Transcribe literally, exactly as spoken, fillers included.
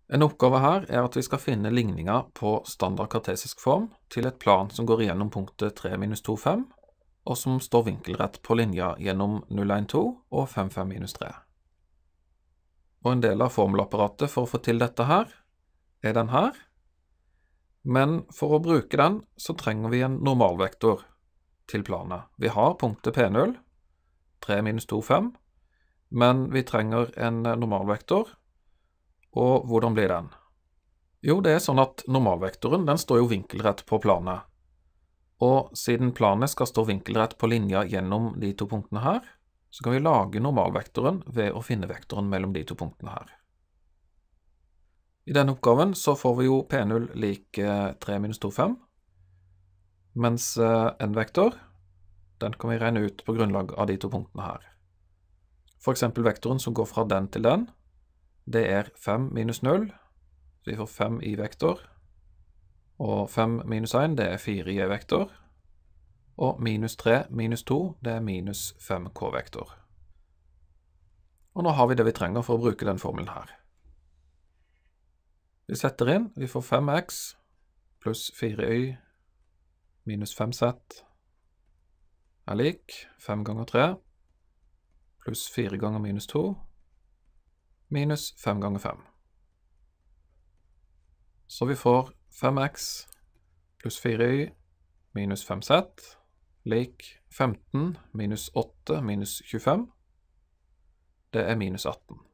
En oppgave her er at vi skal finne ligninger på standard kartesisk form til et plan som går igjennom punktet tre minus to, fem, og som står vinkelrett på linja gjennom null, en, to og fem, fem minus tre. Og en del av formelapparatet for å få til dette her er den her, men for å bruke den så trenger vi en normalvektor til planet. Vi har punktet P null, tre minus to, fem, men vi trenger en normalvektor. Og hvordan blir den? Jo, det er sånn at normalvektoren den står jo vinkelrett på planet. Og siden planet skal stå vinkelrett på linja gjennom de to punktene her, så kan vi lage normalvektoren ved å finne vektoren mellom de to punktene her. I denne oppgaven så får vi jo P null lik tre minus to, fem, mens en vektor, den kan vi regne ut på grunnlag av de to punktene her. For eksempel vektoren som går fra den til den, det er fem minus null, så vi får fem i vektor, og fem minus en, det er fire i vektor, og minus tre minus to, det er minus fem k vektor. Og nå har vi det vi trenger for å bruke den formelen her. Vi setter inn, vi får fem x pluss fire y minus fem z er lik fem ganger tre pluss fire ganger minus to minus fem ganger fem. Så vi får fem x pluss fire y minus fem z lik femten minus åtte minus tjuefem. Det er minus atten.